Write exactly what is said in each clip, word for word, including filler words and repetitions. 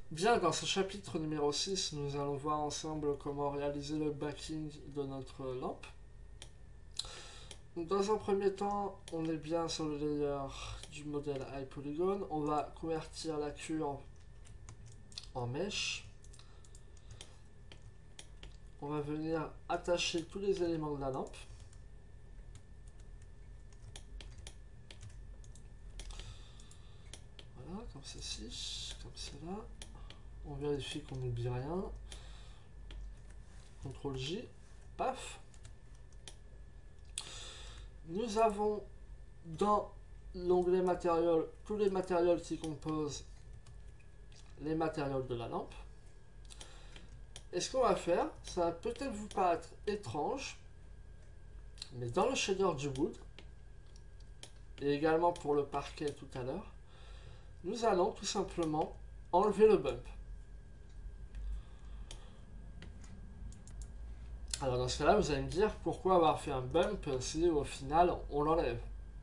Bien, dans ce chapitre numéro six, nous allons voir ensemble comment réaliser le backing de notre lampe. Dans un premier temps, on est bien sur le layer du modèle iPolygon. On va convertir la curve en mesh. On va venir attacher tous les éléments de la lampe. Voilà, comme ceci, comme cela. On vérifie qu'on n'oublie rien. contrôle J, paf. Nous avons dans l'onglet matériel tous les matériaux qui composent les matériaux de la lampe. Et ce qu'on va faire, ça va peut-être vous paraître étrange, mais dans le shader du wood, et également pour le parquet tout à l'heure, nous allons tout simplement enlever le bump. Alors dans ce cas-là, vous allez me dire pourquoi avoir fait un bump si au final on l'enlève.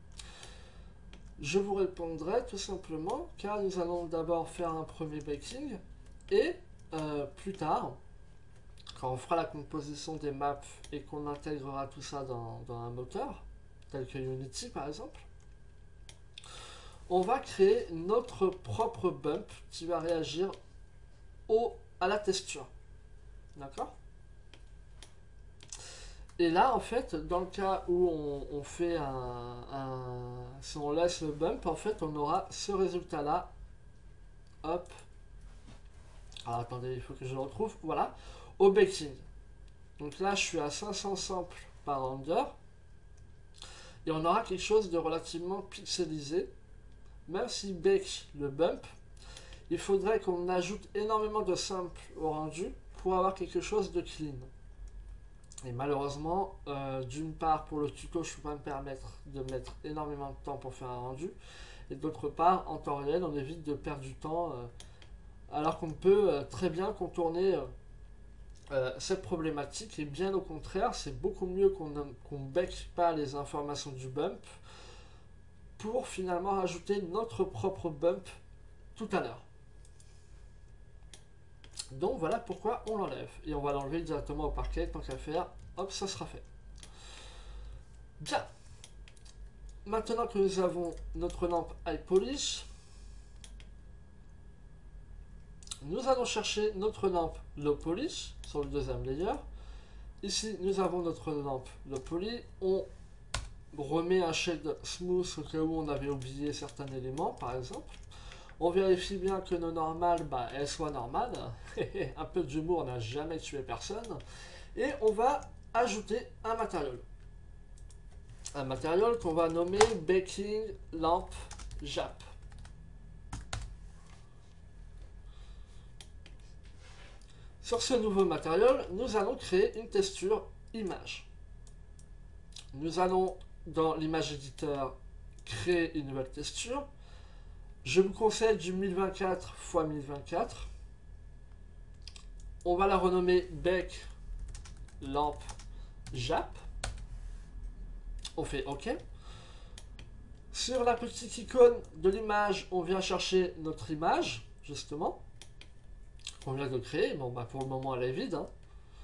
Je vous répondrai tout simplement car nous allons d'abord faire un premier baking et euh, plus tard, quand on fera la composition des maps et qu'on intégrera tout ça dans, dans un moteur, tel que Unity par exemple, on va créer notre propre bump qui va réagir au, à la texture. D'accord ? Et là, en fait, dans le cas où on, on fait un, un... Si on laisse le bump, en fait, on aura ce résultat-là. Hop. Alors, attendez, il faut que je le retrouve. Voilà. Au baking. Donc là, je suis à cinq cents samples par render. Et on aura quelque chose de relativement pixelisé. Même si bake le bump, il faudrait qu'on ajoute énormément de samples au rendu pour avoir quelque chose de clean. Et malheureusement, euh, d'une part pour le tuto, je ne peux pas me permettre de mettre énormément de temps pour faire un rendu. Et d'autre part, en temps réel, on évite de perdre du temps euh, alors qu'on peut euh, très bien contourner euh, euh, cette problématique. Et bien au contraire, c'est beaucoup mieux qu'on ne qu'on bec pas les informations du bump pour finalement rajouter notre propre bump tout à l'heure. Donc voilà pourquoi on l'enlève. Et on va l'enlever directement au parquet, tant qu'à faire, hop, ça sera fait. Bien. Maintenant que nous avons notre lampe iPolish, nous allons chercher notre lampe Low Polish sur le deuxième layer. Ici, nous avons notre lampe Low Poly. On remet un shade smooth au cas où on avait oublié certains éléments, par exemple. On vérifie bien que nos normales, bah, elles soient normales. Un peu d'humour n'a jamais tué personne. Et on va ajouter un matériau. Un matériau qu'on va nommer Baking Lamp Jap. Sur ce nouveau matériau, nous allons créer une texture image. Nous allons, dans l'image éditeur, créer une nouvelle texture. Je vous conseille du mille vingt-quatre par mille vingt-quatre. On va la renommer Bake Lamp Jap. On fait OK. Sur la petite icône de l'image, on vient chercher notre image, justement, qu'on vient de créer. Bon, bah pour le moment, elle est vide. Hein.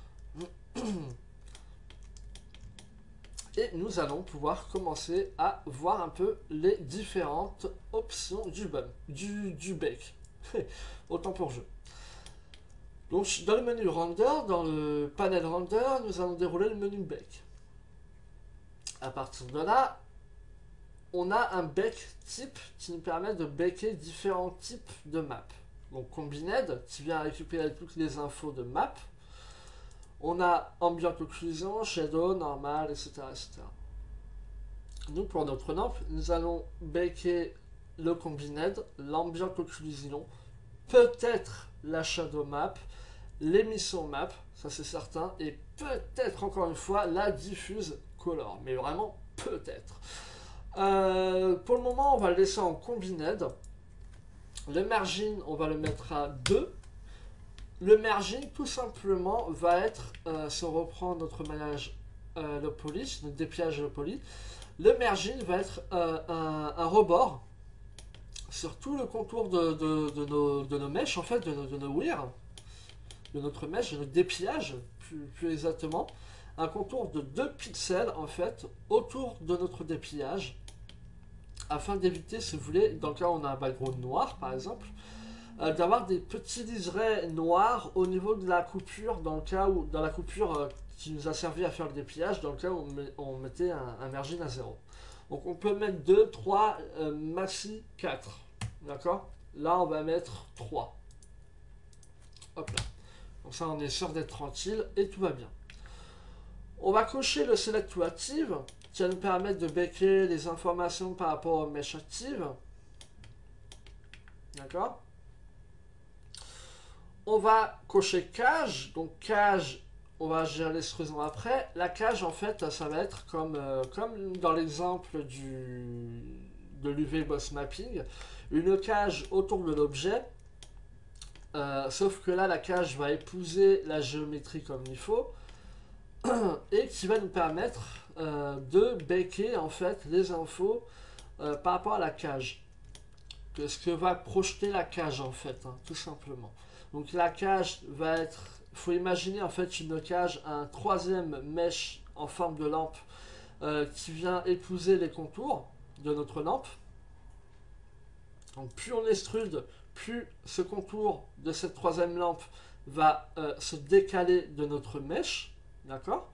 Et nous allons pouvoir commencer à voir un peu les différentes options du bump, du, du bake. Autant pour jeu. Donc dans le menu render, dans le panel render, nous allons dérouler le menu bake. À partir de là, on a un bake type qui nous permet de baker différents types de maps. Donc combined qui vient récupérer toutes les infos de map. On a ambient occlusion, shadow, normal, et cetera, et cetera. Nous, pour notre lampe, nous allons baker le combined, l'ambient occlusion, peut-être la shadow map, l'émission map, ça c'est certain, et peut-être encore une fois la diffuse color, mais vraiment peut-être. Euh, pour le moment, on va le laisser en combined. Le margin, on va le mettre à deux. Le margin, tout simplement, va être, euh, si on reprend notre maillage euh, low poly, notre dépliage low poly, le margin va être euh, un, un rebord sur tout le contour de, de, de nos, de nos mèches, en fait, de nos, de nos weir, de notre mèche, de notre dépillage, plus, plus exactement, un contour de deux pixels, en fait, autour de notre dépillage, afin d'éviter, si vous voulez, dans le cas où on a un background noir, par exemple, euh, d'avoir des petits liserés noirs au niveau de la coupure, dans le cas où, dans la coupure euh, qui nous a servi à faire le dépillage, dans le cas où on, met, on mettait un, un margin à zéro. Donc on peut mettre deux, trois, euh, maxi quatre. D'accord? Là, on va mettre trois. Hop là. Donc ça, on est sûr d'être tranquille et tout va bien. On va cocher le Select to Active, qui va nous permettre de baquer les informations par rapport aux mèches actives. D'accord? On va cocher Cage. Donc Cage, on va gérer l'extrusion après. La cage, en fait, ça va être comme, euh, comme dans l'exemple du de l'U V Boss Mapping, une cage autour de l'objet, euh, sauf que là, la cage va épouser la géométrie comme il faut, et qui va nous permettre euh, de baker, en fait, les infos euh, par rapport à la cage. Que ce que va projeter la cage, en fait, hein, tout simplement. Donc la cage va être... Il faut imaginer en fait une cage, un troisième mèche en forme de lampe euh, qui vient épouser les contours de notre lampe. Donc plus on extrude, plus ce contour de cette troisième lampe va euh, se décaler de notre mèche. D'accord?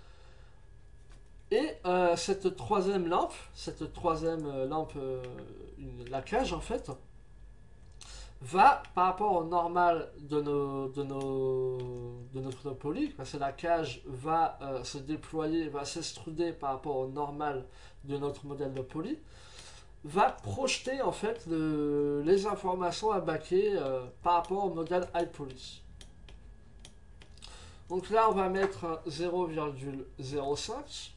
Et euh, cette troisième lampe, cette troisième euh, lampe, euh, une, la cage en fait, va par rapport au normal de, nos, de, nos, de notre poly, parce que la cage va euh, se déployer, va s'extruder par rapport au normal de notre modèle de poly, va projeter en fait le, les informations à baquer euh, par rapport au modèle high poly. Donc là on va mettre zéro virgule zéro cinq.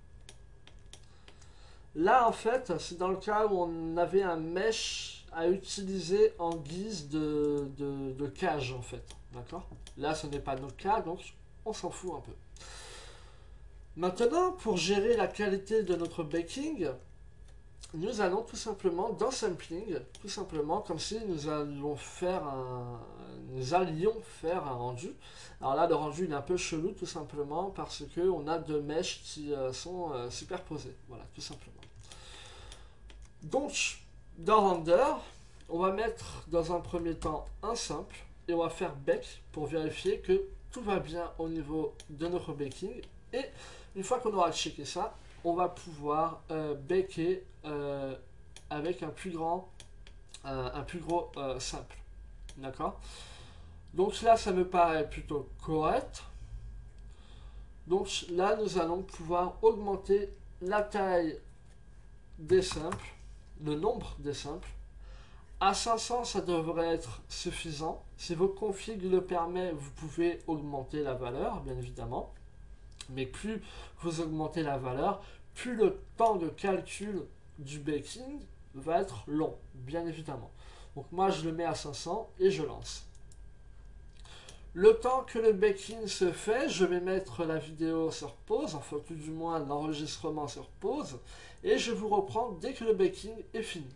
Là en fait c'est dans le cas où on avait un mesh à utiliser en guise de, de, de cage en fait. D'accord? Là ce n'est pas notre cas, donc on s'en fout un peu. Maintenant, pour gérer la qualité de notre baking, nous allons tout simplement dans Sampling, tout simplement comme si nous allions faire un, nous allions faire un rendu. Alors là, le rendu il est un peu chelou tout simplement parce que on a deux mèches qui euh, sont euh, superposées. Voilà, tout simplement. Donc, dans Render, on va mettre dans un premier temps un simple et on va faire bake pour vérifier que tout va bien au niveau de notre baking. Et une fois qu'on aura checké ça, on va pouvoir euh, baker euh, avec un plus grand, euh, un plus gros euh, simple. D'accord? Donc là, ça me paraît plutôt correct. Donc là, nous allons pouvoir augmenter la taille des simples, le nombre des simples. À cinq cents, ça devrait être suffisant. Si votre config le permet, vous pouvez augmenter la valeur, bien évidemment. Mais plus vous augmentez la valeur, plus le temps de calcul du baking va être long, bien évidemment. Donc moi, je le mets à cinq cents et je lance. Le temps que le baking se fait, je vais mettre la vidéo sur pause, enfin tout du moins l'enregistrement sur pause, et je vous reprends dès que le baking est fini.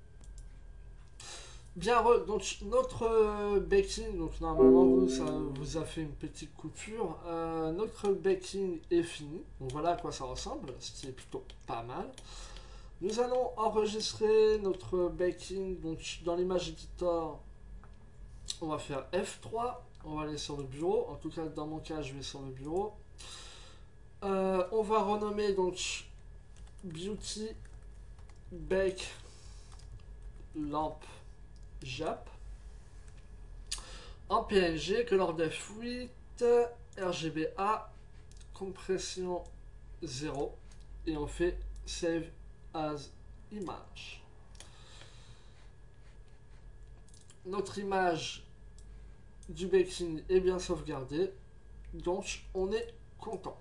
Bien, donc notre euh, baking, donc normalement vous, ça vous a fait une petite coupure, euh, notre baking est fini, donc voilà à quoi ça ressemble, ce qui est plutôt pas mal. Nous allons enregistrer notre baking, donc dans l'image editor, on va faire F trois, on va aller sur le bureau, en tout cas dans mon cas je vais sur le bureau. Euh, on va renommer donc Beauty Bake Lamp Jap en P N G, color def huit, R G B A, compression zéro et on fait Save as Image. Notre image du baking est bien sauvegardée, donc on est content.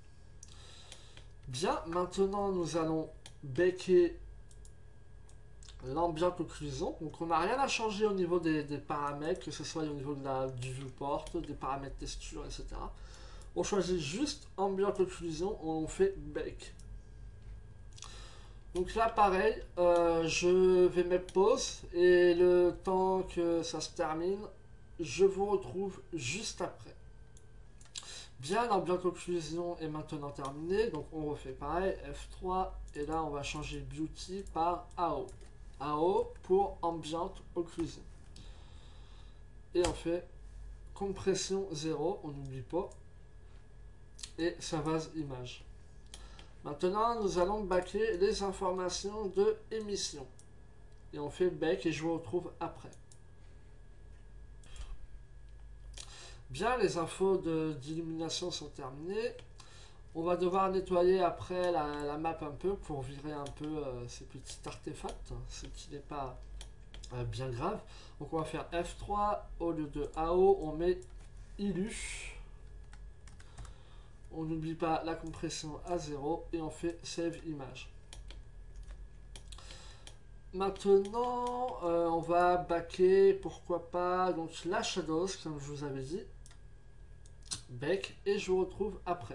Bien, maintenant nous allons baker l'ambient occlusion. Donc on n'a rien à changer au niveau des, des paramètres, que ce soit au niveau de la, du viewport, des paramètres texture, et cetera. On choisit juste ambient occlusion, on fait bake. Donc là, pareil, euh, je vais mettre pause et le temps que ça se termine, je vous retrouve juste après. Bien, l'ambiance occlusion est maintenant terminée, donc on refait pareil, F trois, et là on va changer Beauty par A O. A O pour ambient occlusion. Et on fait compression zéro, on n'oublie pas, et Savage image. Maintenant, nous allons baquer les informations de émission. Et on fait bec et je vous retrouve après. Bien, les infos d'illumination sont terminées. On va devoir nettoyer après la, la map un peu pour virer un peu euh, ces petits artefacts, ce qui n'est pas euh, bien grave. Donc on va faire F trois, au lieu de A O, on met Illu. On n'oublie pas la compression à zéro et on fait Save Image. Maintenant, euh, on va baquer, pourquoi pas, donc la Shadows, comme je vous avais dit. Bec, et je vous retrouve après.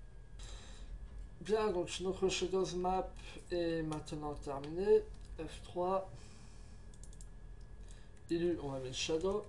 Bien, donc notre Shadows Map est maintenant terminée. F trois. Illu, on va mettre Shadow.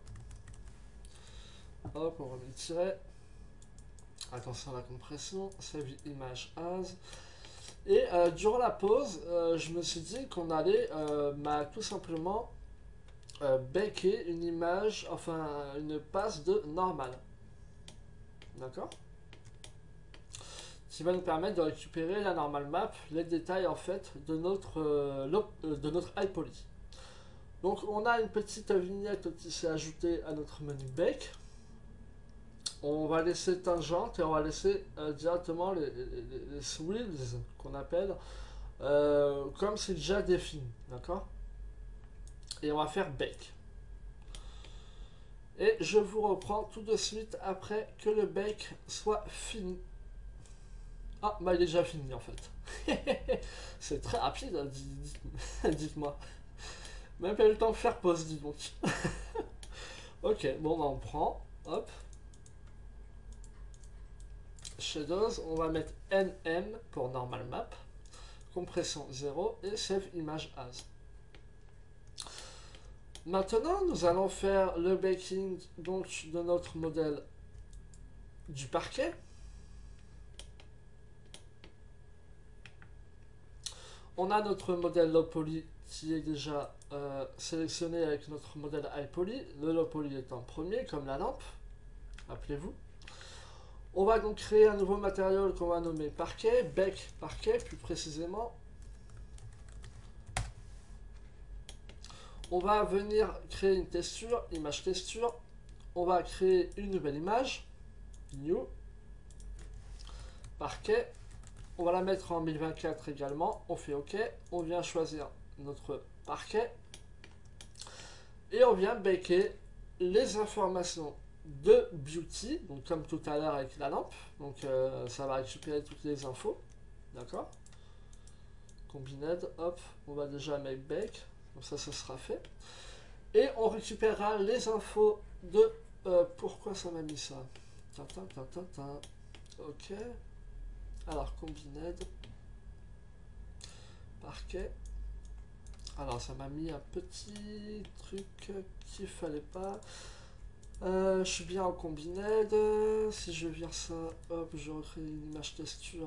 Hop, on remet le tiret. Attention à la compression. Save Image As. Et euh, durant la pause, euh, je me suis dit qu'on allait euh, bah, tout simplement euh, baker une image, enfin une passe de normal. D'accord? Qui va nous permettre de récupérer la normal map, les détails en fait de notre, euh, de notre high poly. Donc on a une petite vignette qui s'est ajoutée à notre menu bake. On va laisser tangente et on va laisser euh, directement les, les, les swirls qu'on appelle euh, comme c'est déjà défini, d'accord? Et on va faire bake. Et je vous reprends tout de suite après que le bake soit fini. Ah, bah il est déjà fini en fait. C'est très rapide, hein, dites-moi. Même pas eu le temps de faire pause, dis donc. Ok, bon, bah on prend. Hop. Shadows, on va mettre N M pour normal map. Compression zéro et Save Image As. Maintenant, nous allons faire le baking donc, de notre modèle du parquet. On a notre modèle low poly qui est déjà euh, sélectionné avec notre modèle high poly. Le low poly est en premier, comme la lampe. Rappelez-vous. On va donc créer un nouveau matériau qu'on va nommer parquet, bec parquet plus précisément. On va venir créer une texture, image texture. On va créer une nouvelle image, new, parquet. On va la mettre en mille vingt-quatre également. On fait OK. On vient choisir notre parquet. Et on vient baker les informations de beauty, donc comme tout à l'heure avec la lampe. Donc euh, ça va récupérer toutes les infos. D'accord? Combined, hop, on va déjà make bake. Comme ça, ça sera fait. Et on récupérera les infos de euh, pourquoi ça m'a mis ça. Ta, ta, ta, ta, ta. Ok. Alors, combined. Parquet. Alors, ça m'a mis un petit truc qu'il fallait pas. Euh, je suis bien en combined. Si je vire ça, hop, je recrée une image texture.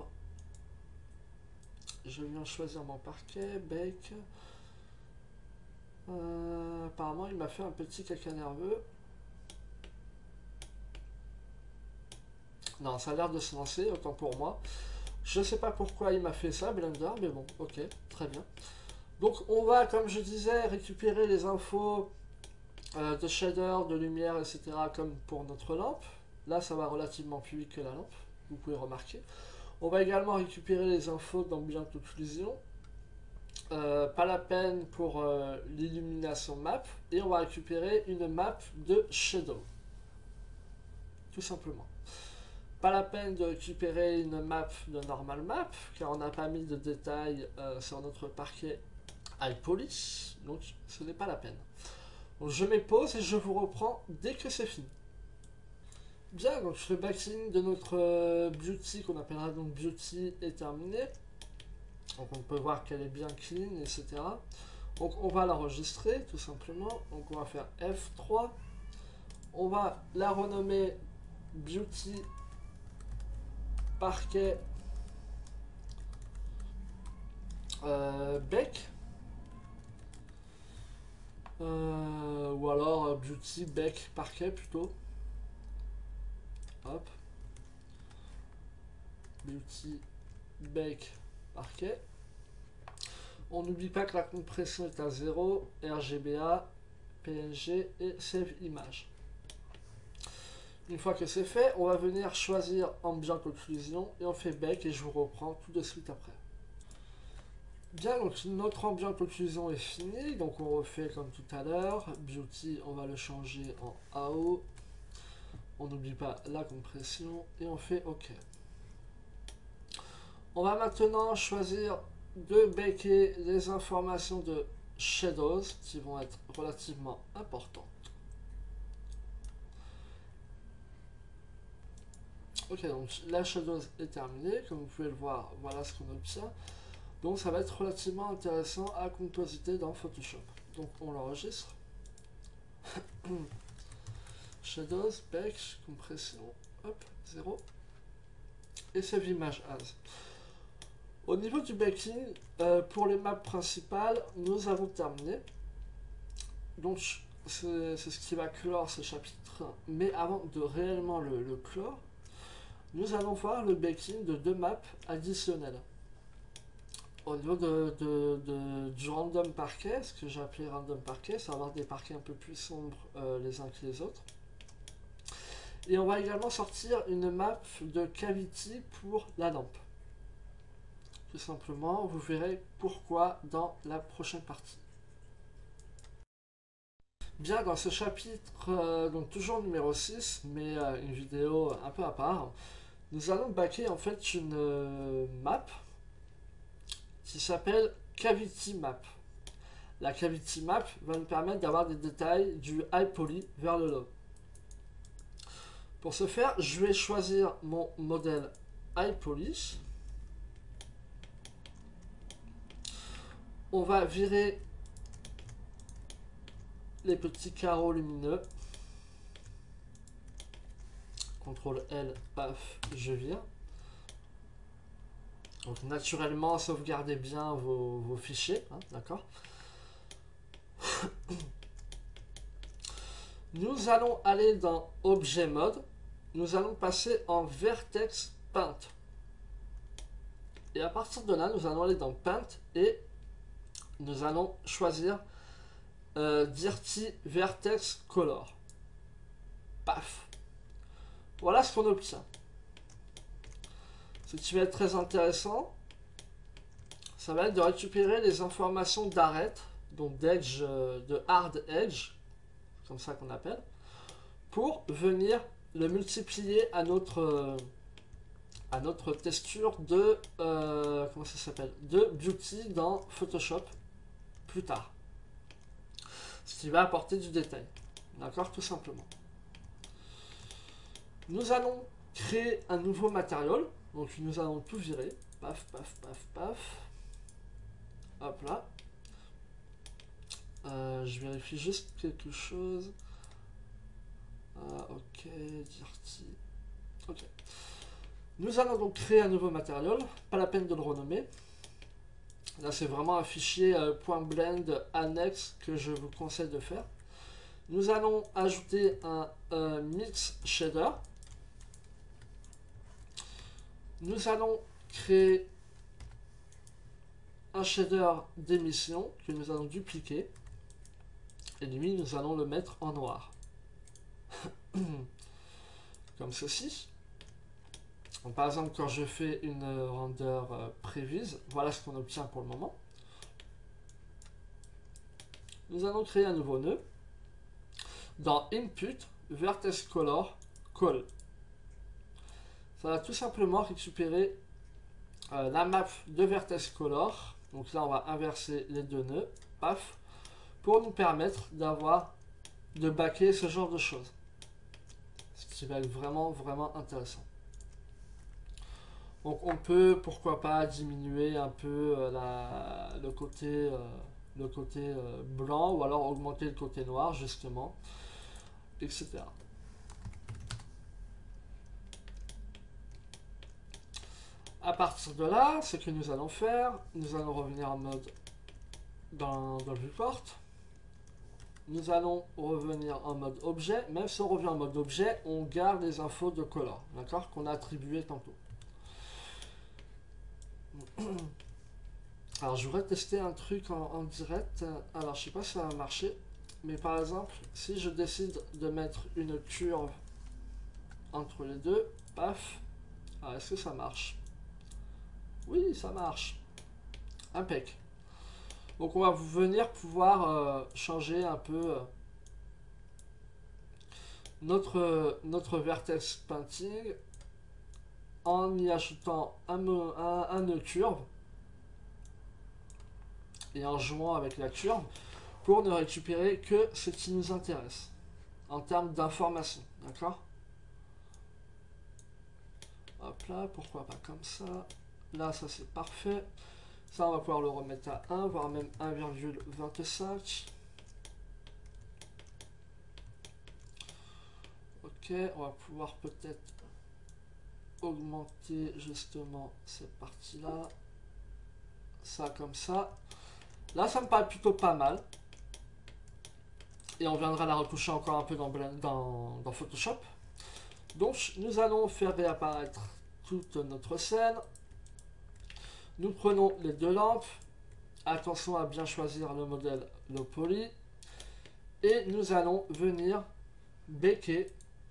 Je viens choisir mon parquet, bake. Euh, apparemment, il m'a fait un petit caca nerveux. Non, ça a l'air de se lancer, autant pour moi. Je sais pas pourquoi il m'a fait ça, Blender, mais bon, ok, très bien. Donc, on va, comme je disais, récupérer les infos euh, de shader, de lumière, et cetera, comme pour notre lampe. Là, ça va relativement plus vite que la lampe, vous pouvez remarquer. On va également récupérer les infos d'ambient occlusion. Euh, pas la peine pour euh, l'illumination map. Et on va récupérer une map de shadow. Tout simplement. Pas la peine de récupérer une map de normal map, car on n'a pas mis de détails euh, sur notre parquet high poly. Donc ce n'est pas la peine. Donc je mets pause et je vous reprends dès que c'est fini. Bien, donc le backing de notre euh, beauty, qu'on appellera donc beauty, est terminé. Donc on peut voir qu'elle est bien clean, et cetera. Donc on va l'enregistrer tout simplement. Donc on va faire F trois. On va la renommer Beauty Parquet euh, Bec. Euh, ou alors euh, Beauty Bec Parquet plutôt. Hop. Beauty Bec Parquet. On n'oublie pas que la compression est à zéro, R G B A, P N G et Save Image. Une fois que c'est fait, on va venir choisir Ambient Occlusion et on fait Bec et je vous reprends tout de suite après. Bien, donc notre Ambient Occlusion est fini, donc on refait comme tout à l'heure. Beauty, on va le changer en A O. On n'oublie pas la compression et on fait OK. On va maintenant choisir de baker les informations de Shadows qui vont être relativement importantes. Ok, donc la Shadows est terminée. Comme vous pouvez le voir, voilà ce qu'on obtient. Donc ça va être relativement intéressant à compositer dans Photoshop. Donc on l'enregistre. Shadows, Bake, compression, hop, zéro. Et Save Image As. Au niveau du baking, euh, pour les maps principales, nous avons terminé. Donc c'est ce qui va clore ce chapitre. Mais avant de réellement le, le clore, nous allons voir le baking de deux maps additionnelles. Au niveau de, de, de, du random parquet, ce que j'ai appelé random parquet, c'est avoir des parquets un peu plus sombres euh, les uns que les autres. Et on va également sortir une map de cavity pour la lampe. Tout simplement, vous verrez pourquoi dans la prochaine partie. Bien, dans ce chapitre, euh, donc toujours numéro six, mais euh, une vidéo un peu à part, nous allons backer en fait une euh, map qui s'appelle Cavity Map. La Cavity Map va nous permettre d'avoir des détails du high poly vers le low. Pour ce faire, je vais choisir mon modèle high poly. On va virer les petits carreaux lumineux. contrôle L, paf, je vire. Donc naturellement, sauvegardez bien vos, vos fichiers, hein, d'accord. Nous allons aller dans Objet Mode. Nous allons passer en Vertex Paint. Et à partir de là, nous allons aller dans Paint et nous allons choisir euh, Dirty Vertex Color. Paf. Voilà ce qu'on obtient. Ce qui va être très intéressant, ça va être de récupérer les informations d'arête, donc d'edge, de hard edge, comme ça qu'on appelle, pour venir le multiplier à notre à notre texture de euh, comment ça s'appelle, de beauty dans Photoshop plus tard. Ce qui va apporter du détail. D'accord, tout simplement. Nous allons créer un nouveau matériau. Donc nous allons tout virer. Paf, paf, paf, paf. Hop là. Euh, je vérifie juste quelque chose. Ah, ok, dirty. Ok. Nous allons donc créer un nouveau matériau. Pas la peine de le renommer. Là, c'est vraiment un fichier euh, .blend annexe que je vous conseille de faire. Nous allons ajouter un euh, mix shader. Nous allons créer un shader d'émission que nous allons dupliquer. Et lui, nous allons le mettre en noir. Comme ceci. Donc, par exemple, quand je fais une render euh, prévise, voilà ce qu'on obtient pour le moment. Nous allons créer un nouveau nœud. Dans Input, Vertex Color, Call. Ça va tout simplement récupérer euh, la map de Vertex Color. Donc là, on va inverser les deux nœuds. Paf. Pour nous permettre d'avoir, de backer ce genre de choses. Ce qui va être vraiment, vraiment intéressant. Donc on peut, pourquoi pas, diminuer un peu euh, la, le côté, euh, le côté euh, blanc, ou alors augmenter le côté noir, justement, et cetera. À partir de là, ce que nous allons faire, nous allons revenir en mode dans, dans le viewport. Nous allons revenir en mode objet. Même si on revient en mode objet, on garde les infos de color, d'accord, qu'on a attribué tantôt. Alors je voudrais tester un truc en, en direct. Alors je sais pas si ça va marcher, mais par exemple, si je décide de mettre une curve entre les deux, paf, alors est-ce que ça marche? Oui, ça marche. Impec. Donc on va venir pouvoir euh, changer un peu euh, notre, notre vertex painting en y ajoutant un, un, un nœud curve et en jouant avec la curve pour ne récupérer que ce qui nous intéresse en termes d'information, d'accord? Hop là, pourquoi pas comme ça. Là, ça c'est parfait. Ça, on va pouvoir le remettre à un, voire même un virgule vingt-cinq. Ok, on va pouvoir peut-être augmenter justement cette partie-là. Ça comme ça. Là, ça me paraît plutôt pas mal. Et on viendra la retoucher encore un peu dans, dans, dans Photoshop. Donc, nous allons faire réapparaître toute notre scène. Nous prenons les deux lampes. Attention à bien choisir le modèle low poly. Et nous allons venir baker.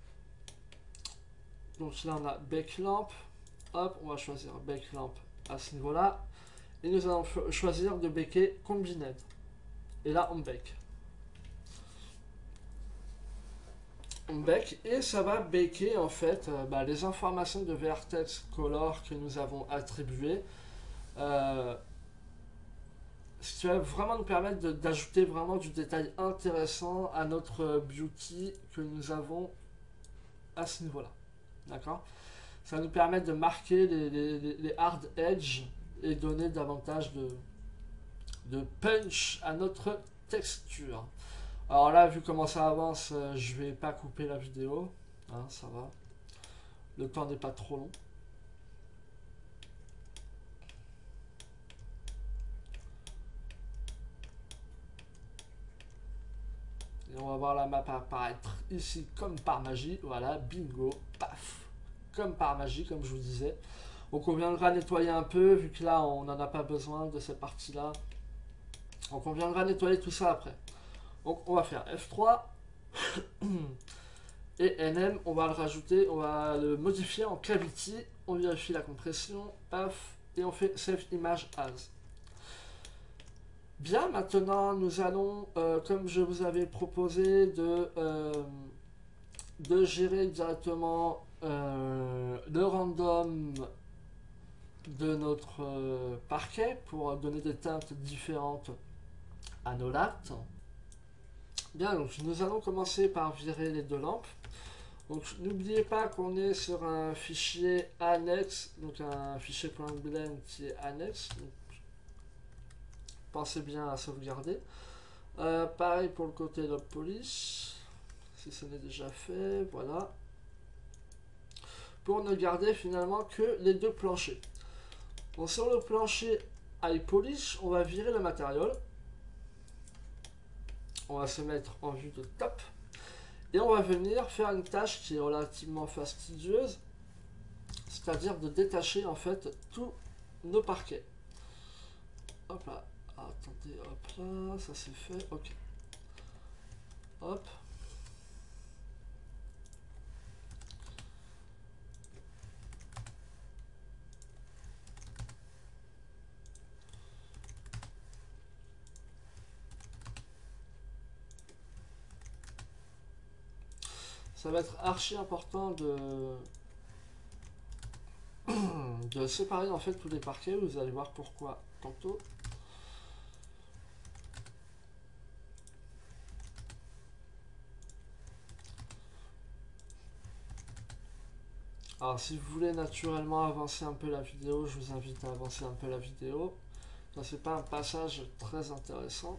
Donc là, on a bake lamp. Hop, on va choisir bake lamp à ce niveau-là. Et nous allons choisir de baker combined. Et là, on bake. On bake et ça va baker en fait euh, bah, les informations de vertex color que nous avons attribuées. Euh, ce qui va vraiment nous permettre d'ajouter vraiment du détail intéressant à notre beauty que nous avons à ce niveau-là. D'accord? Ça va nous permettre de marquer les, les, les hard edge et donner davantage de, de punch à notre texture. Alors là, vu comment ça avance, euh, je vais pas couper la vidéo. Hein, ça va. Le temps n'est pas trop long. Et on va voir la map apparaître ici comme par magie. Voilà, bingo, paf. Comme par magie, comme je vous disais. Donc on viendra nettoyer un peu, vu que là, on n'en a pas besoin de cette partie-là. Donc on viendra nettoyer tout ça après. Donc on va faire F trois. Et N M, on va le rajouter, on va le modifier en cavity. On vérifie la compression, paf. Et on fait Save Image As. Bien, maintenant nous allons, euh, comme je vous avais proposé, de, euh, de gérer directement euh, le random de notre euh, parquet pour donner des teintes différentes à nos lattes. Bien, donc nous allons commencer par virer les deux lampes. Donc n'oubliez pas qu'on est sur un fichier annexe, donc un fichier .blend qui est annexe. Donc, pensez bien à sauvegarder. Euh, pareil pour le côté lob polish, si ce n'est déjà fait, voilà. Pour ne garder finalement que les deux planchers. Donc sur le plancher high polish, on va virer le matériel. On va se mettre en vue de top. Et on va venir faire une tâche qui est relativement fastidieuse, c'est-à-dire de détacher en fait tous nos parquets. Hop là, attendez, hop là, ça c'est fait, ok. Hop. Ça va être archi important de de séparer en fait tous les parquets, vous allez voir pourquoi tantôt. Alors si vous voulez naturellement avancer un peu la vidéo, je vous invite à avancer un peu la vidéo. Ça c'est pas un passage très intéressant.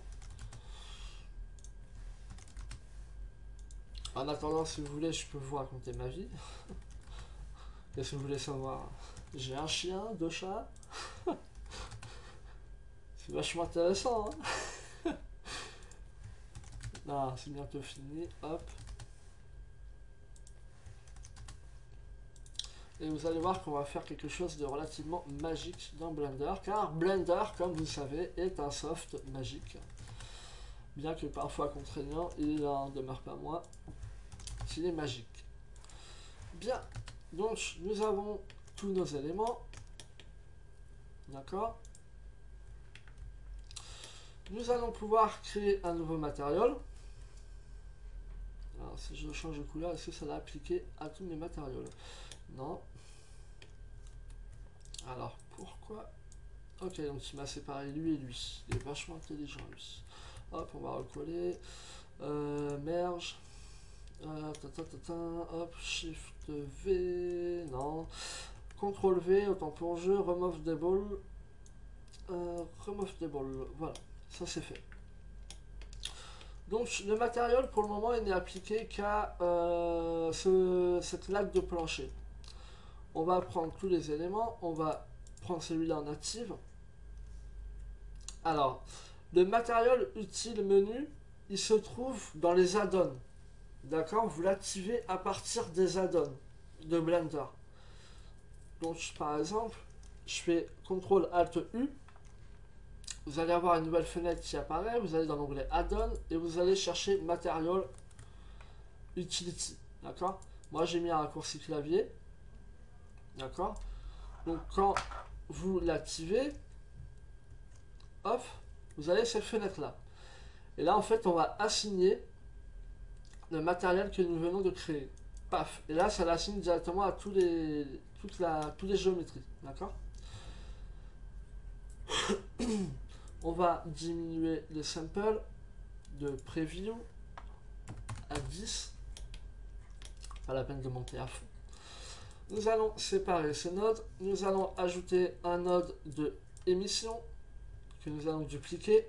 En attendant, si vous voulez, je peux vous raconter ma vie. Qu'est-ce que vous voulez savoir? J'ai un chien, deux chats. C'est vachement intéressant, hein. Non, c'est bientôt fini. Hop. Et vous allez voir qu'on va faire quelque chose de relativement magique dans Blender, car Blender, comme vous le savez, est un soft magique. Bien que parfois contraignant, il n'en demeure pas moins qu'il est magique. Bien, donc nous avons tous nos éléments. D'accord. Nous allons pouvoir créer un nouveau matériau. Alors si je change de couleur, est-ce que ça va appliquer à tous mes matériaux? Non. Alors pourquoi? Ok, donc il m'a séparé lui et lui. Il est vachement intelligent lui. Hop, on va recoller. Euh, merge. Euh, ta, ta, ta, ta, hop, Shift V. Non. contrôle V, autant pour jeu. Remove Dable. Euh, remove Dable. Voilà, ça c'est fait. Donc le matériel pour le moment il n'est appliqué qu'à euh, ce, cette laque de plancher. On va prendre tous les éléments, on va prendre celui-là en active. Alors, le matériel utile menu, il se trouve dans les add-ons. D'accord? Vous l'activez à partir des add-ons de Blender. Donc par exemple, je fais contrôle alt U. Vous allez avoir une nouvelle fenêtre qui apparaît, vous allez dans l'onglet Add-on et vous allez chercher Material Utility. D'accord? Moi j'ai mis un raccourci clavier. D'accord? Donc quand vous l'activez, hop, vous avez cette fenêtre là. Et là en fait on va assigner le matériel que nous venons de créer. Paf. Et là ça l'assigne directement à tous les, toute la, toutes les géométries. D'accord? On va diminuer le sample de preview à dix. Pas la peine de monter à fond. Nous allons séparer ces nodes. Nous allons ajouter un node de émission que nous allons dupliquer.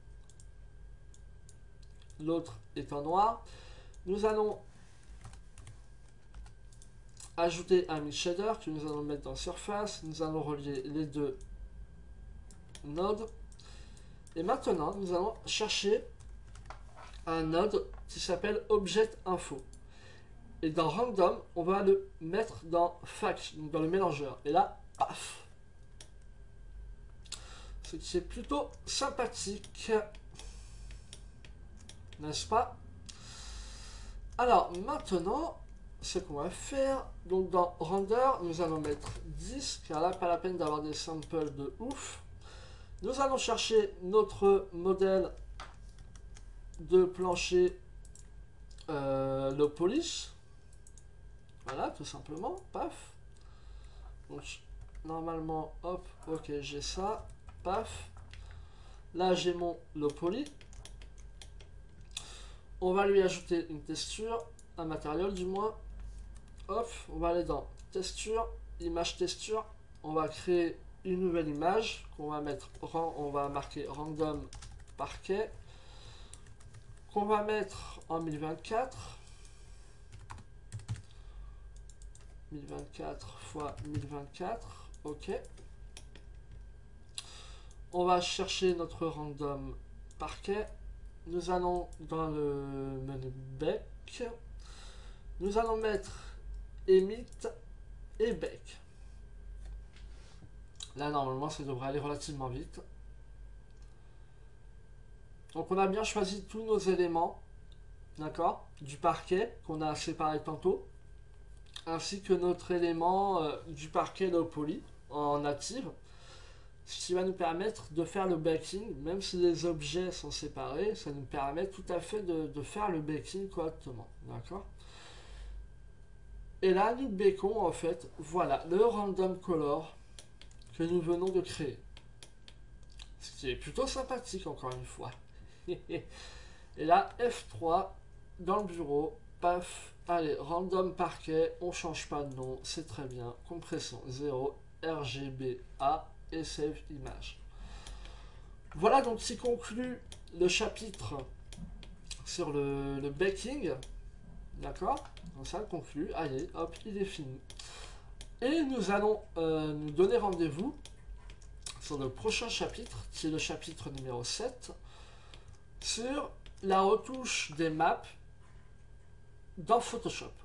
L'autre est en noir. Nous allons ajouter un mix shader que nous allons mettre dans surface. Nous allons relier les deux nodes. Et maintenant, nous allons chercher un node qui s'appelle Object Info. Et dans Random, on va le mettre dans Fac, donc dans le mélangeur. Et là, paf! Ce qui est plutôt sympathique. N'est-ce pas? Alors, maintenant, ce qu'on va faire, donc dans Render, nous allons mettre dix, car là, pas la peine d'avoir des samples de ouf. Nous allons chercher notre modèle de plancher euh, low polish. Voilà, tout simplement. Paf. Donc, normalement, hop, ok, j'ai ça. Paf. Là, j'ai mon low poly. On va lui ajouter une texture, un matériel du moins. Hop, on va aller dans texture, image texture. On va créer une nouvelle image qu'on va mettre, on va marquer random parquet, qu'on va mettre en mille vingt-quatre, mille vingt-quatre fois mille vingt-quatre, ok. On va chercher notre random parquet. Nous allons dans le menu bec, nous allons mettre emit et bec. Là, normalement, ça devrait aller relativement vite. Donc, on a bien choisi tous nos éléments, d'accord, du parquet qu'on a séparé tantôt, ainsi que notre élément euh, du parquet low poly en native, ce qui va nous permettre de faire le backing, même si les objets sont séparés, ça nous permet tout à fait de, de faire le backing correctement, d'accord. Et là, nous backons en fait, voilà, le random color que nous venons de créer. Ce qui est plutôt sympathique encore une fois. Et là, F trois dans le bureau, paf. Allez, random parquet, on change pas de nom, c'est très bien. Compression zéro, R G B A et save image. Voilà donc qui conclut le chapitre sur le, le baking. D'accord? Donc ça conclut. Allez, hop, il est fini. Et nous allons euh, nous donner rendez-vous sur le prochain chapitre, qui est le chapitre numéro sept, sur la retouche des maps dans Photoshop.